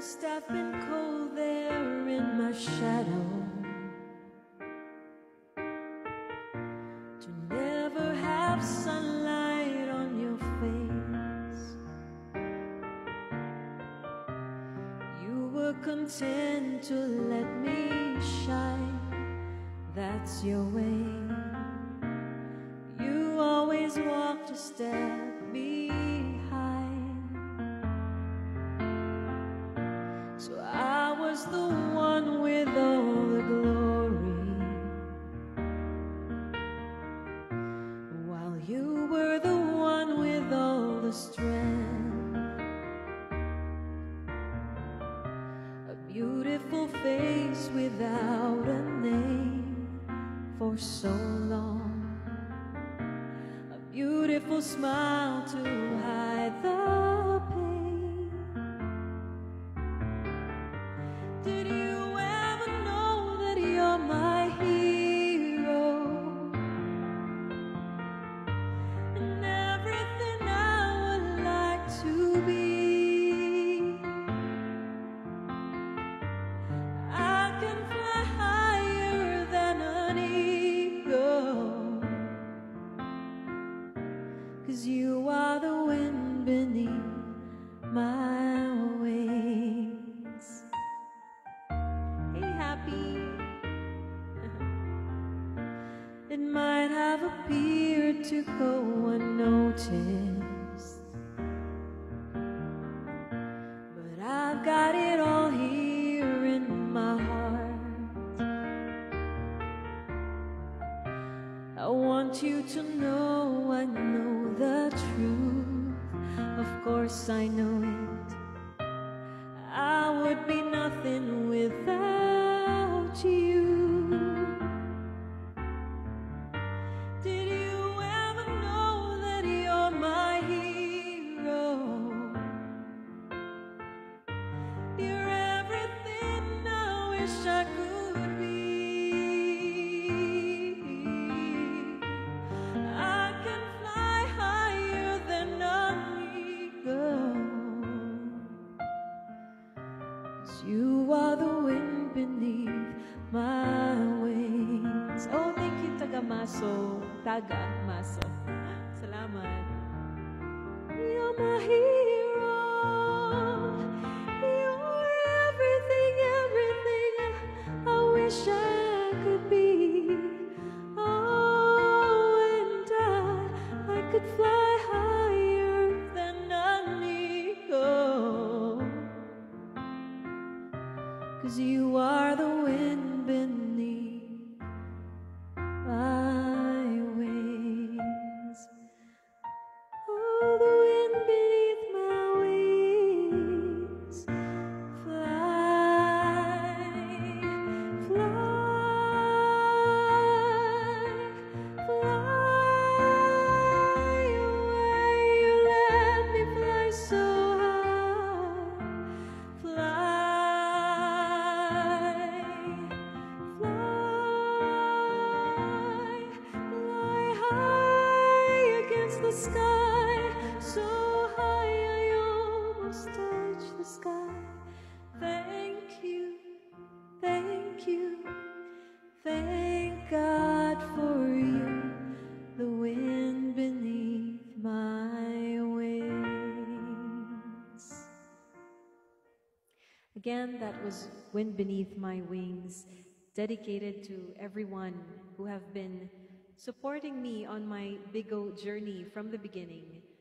must have been cold there in my shadow, to never have sunlight on your face. You were content to let me shine, that's your way. You always walked a step behind, so I was the one with all the glory, while you were the one with all the strength. A beautiful face without a name for so long, a beautiful smile to hide the pain. Did you ever know that you're my hero, and everything I would like to be? I can fly higher than an eagle, 'cause you are the wind beneath my wings. Hey, Happy. It might have appeared to go unnoticed, but I've got it all here in my heart. I want you to know I know the truth. Of course I know it. I would be nothing without you. Did you ever know that you're my hero? You're everything I wish I could be. I can fly higher than an eagle, 'cause you are the wind beneath my wings. Oh, thank you, Taga Maso. Salamat. You're my hero. You're everything, everything I wish I could be. Oh, and I could fly higher than an eagle, 'cause you are the wind beneath my wings. Oh, the wind beneath my wings. Fly, fly, fly away. You let me fly so high. Fly, fly, fly high against the sky, so high I almost touch the sky. Thank you, thank you, thank God for you, the wind beneath my wings. Again, that was Wind Beneath My Wings, dedicated to everyone who have been supporting me on my Big O journey from the beginning.